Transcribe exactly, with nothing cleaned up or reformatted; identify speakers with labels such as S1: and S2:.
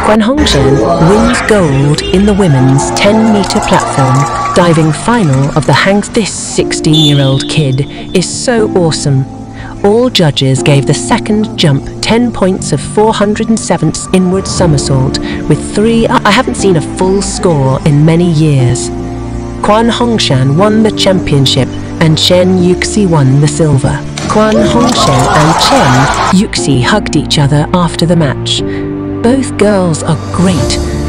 S1: Quan Hongchan wins gold in the women's ten meter platform diving final of the Hang. This sixteen-year-old kid is so awesome. All judges gave the second jump ten points of four hundred seven inward somersault with three. I haven't seen a full score in many years. Quan Hongchan won the championship and Chen Yuxi won the silver. Quan Hongchan and Chen Yuxi hugged each other after the match. Both girls are great,